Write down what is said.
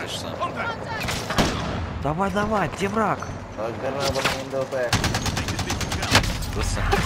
кажется. Давай, давай, где враг? Karena abang Indo, Pak. Просто.